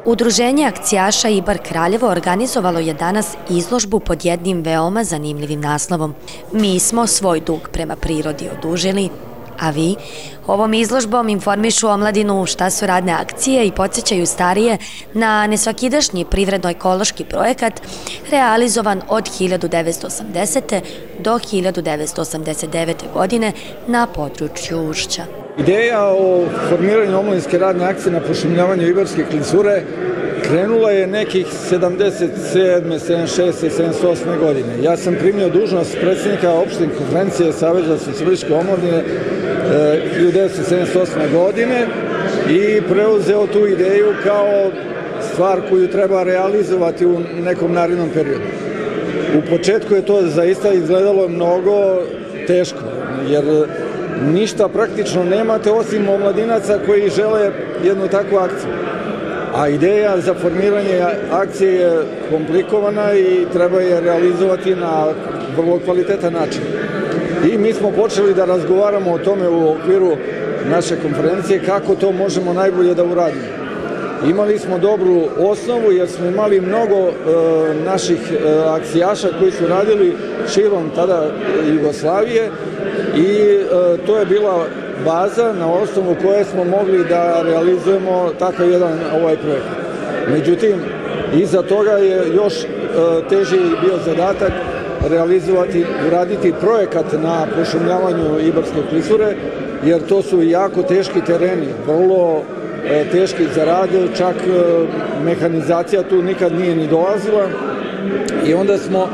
Udruženje akcijaša Ibar Kraljevo organizovalo je danas izložbu pod jednim veoma zanimljivim naslovom. Mi smo svoj dug prema prirodi odužili, a vi ovom izložbom informišu omladinu šta su radne akcije i podsjećaju starije na nesvakidašnji privredno-ekološki projekat realizovan od 1980. do 1989. godine na području Ušća. Ideja o formiranju omladinske radne akcije na pošumljavanju Ibarske klisure krenula je nekih 77. 76. 78. godine. Ja sam primio dužnost predsjednika opštine konferencije Saveza socijalističke omladine 1978. godine i preuzeo tu ideju kao stvar koju treba realizovati u nekom narednom periodu. U početku je to zaista izgledalo mnogo teško, jer ništa praktično nemate osim omladinaca koji žele jednu takvu akciju. A ideja za formiranje akcije je komplikovana i treba je realizovati na vrlo kvalitetan način. I mi smo počeli da razgovaramo o tome u okviru naše konferencije kako to možemo najbolje da uradimo. Imali smo dobru osnovu jer smo imali mnogo naših akcijaša koji su radili širom tada Jugoslavije i to je bila baza na osnovu koje smo mogli da realizujemo takav jedan projekat. Međutim, iza toga je još teži bio zadatak uraditi projekat na pošumljavanju Ibarske klisure, jer to su jako teški tereni, vrlo teški za rad, čak mehanizacija tu nikad nije ni dolazila i onda smo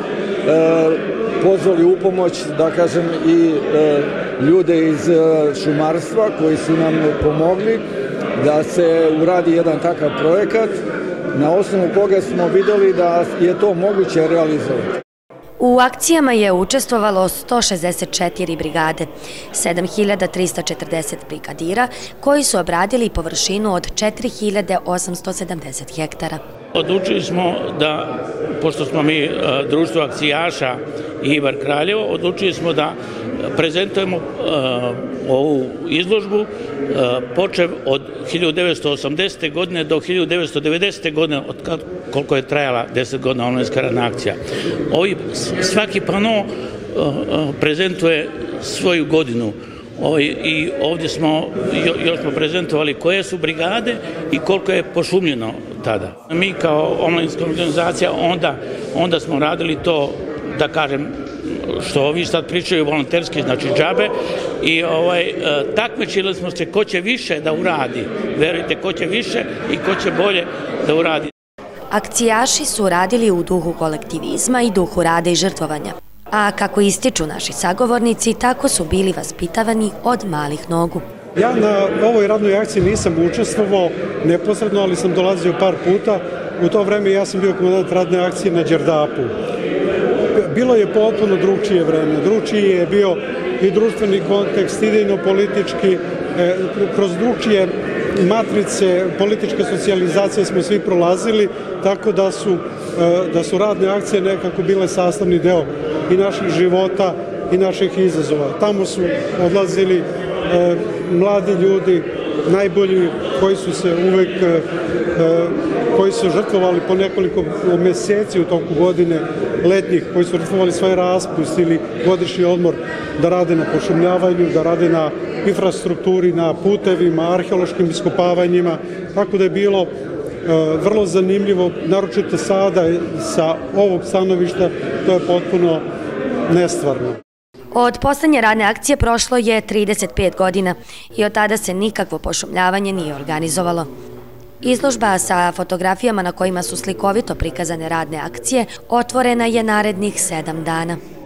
pozvali u pomoć, da kažem, i ljude iz šumarstva koji su nam pomogli da se uradi jedan takav projekat na osnovu koga smo videli da je to moguće realizovati. U akcijama je učestvovalo 164 brigade, 7340 brigadira koji su obradili površinu od 4870 hektara. Odlučili smo da, pošto smo mi društvo akcijaša Ibar Kraljevo, odlučili smo da prezentujemo ovu izložbu počev od 1980. godine do 1990. godine, od koliko je trajala 10 godina omladinska radna akcija. Svaki pano prezentuje svoju godinu. I ovdje smo još prezentovali koje su brigade i koliko je pošumljeno tada. Mi kao omladinska organizacija onda smo radili to, da kažem, što ovi sad pričaju volonterski, znači džabe, i takmičili smo se ko će više da uradi. Verujte, ko će više i ko će bolje da uradi. Akcijaši su radili u duhu kolektivizma i duhu rada i žrtvovanja. A kako ističu naši sagovornici, tako su bili vaspitavani od malih nogu. Ja na ovoj radnoj akciji nisam učestvovao neposredno, ali sam dolazio par puta. U to vreme ja sam bio komandant radne akcije na Đerdapu. Bilo je potpuno drugčije vreme. Drugčiji je bio i društveni kontekst, idejno-politički, kroz drugčije matrice, političke socijalizacije smo svi prolazili, tako da su radne akcije nekako bile sastavni deo i naših života i naših izazova. Tamo su odlazili mladi ljudi, najbolji, koji su se uvek, koji su žrtvovali po nekoliko meseci u toku godine letnjih, koji su žrtvovali svoj raspust ili godišnji odmor da rade na pošumljavanju, da rade na infrastrukturi, na putevima, arheološkim iskopavanjima, tako da je bilo vrlo zanimljivo, naročito sada sa ovog stanovišta, to je potpuno nestvarno. Od poslednje radne akcije prošlo je 35 godina i od tada se nikakvo pošumljavanje nije organizovalo. Izložba sa fotografijama na kojima su slikovito prikazane radne akcije otvorena je narednih 7 dana.